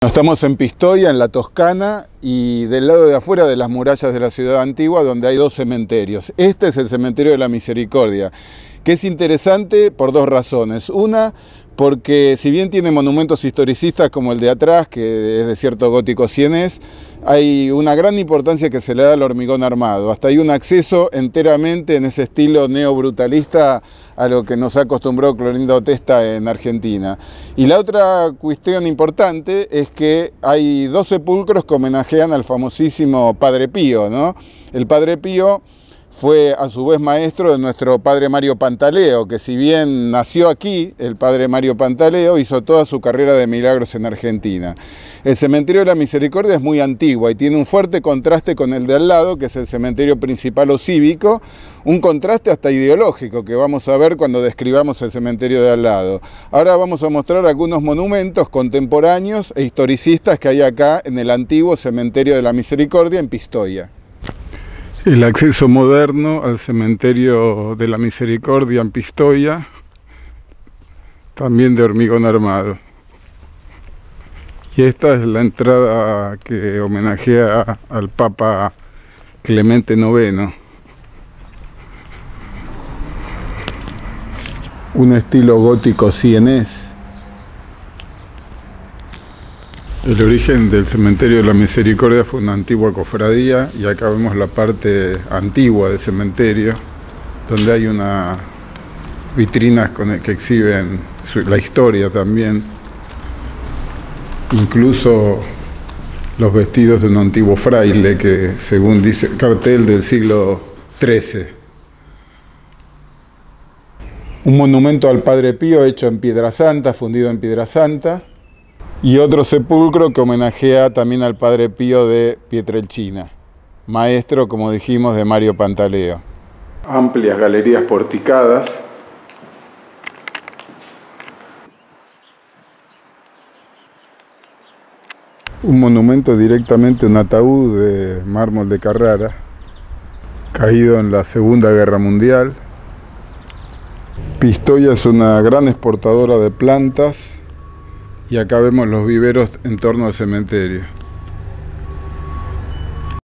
Estamos en Pistoia, en la Toscana, y del lado de afuera de las murallas de la ciudad antigua, donde hay dos cementerios. Este es el cementerio de la Misericordia, que es interesante por dos razones. Una, porque si bien tiene monumentos historicistas como el de atrás, que es de cierto gótico sienés, hay una gran importancia que se le da al hormigón armado. Hasta hay un acceso enteramente en ese estilo neobrutalista a lo que nos ha acostumbrado Clorinda Otesta en Argentina. Y la otra cuestión importante es que hay dos sepulcros que homenajean al famosísimo Padre Pío, ¿no? El Padre Pío fue a su vez maestro de nuestro padre Mario Pantaleo, que si bien nació aquí, el padre Mario Pantaleo hizo toda su carrera de milagros en Argentina. El cementerio de la Misericordia es muy antiguo y tiene un fuerte contraste con el de al lado, que es el cementerio principal o cívico, un contraste hasta ideológico que vamos a ver cuando describamos el cementerio de al lado. Ahora vamos a mostrar algunos monumentos contemporáneos e historicistas que hay acá en el antiguo cementerio de la Misericordia en Pistoia. El acceso moderno al cementerio de la Misericordia en Pistoia, también de hormigón armado. Y esta es la entrada que homenajea al Papa Clemente IX. Un estilo gótico sienés. El origen del cementerio de la Misericordia fue una antigua cofradía, y acá vemos la parte antigua del cementerio, donde hay unas vitrinas que exhiben la historia también, incluso los vestidos de un antiguo fraile que, según dice el cartel, del siglo XIII. Un monumento al Padre Pío hecho en piedra santa, fundido en piedra santa. Y otro sepulcro que homenajea también al Padre Pío de Pietrelcina, maestro, como dijimos, de Mario Pantaleo. Amplias galerías porticadas. Un monumento directamente, un ataúd de mármol de Carrara, caído en la Segunda Guerra Mundial. Pistoia es una gran exportadora de plantas. Y acá vemos los viveros en torno al cementerio.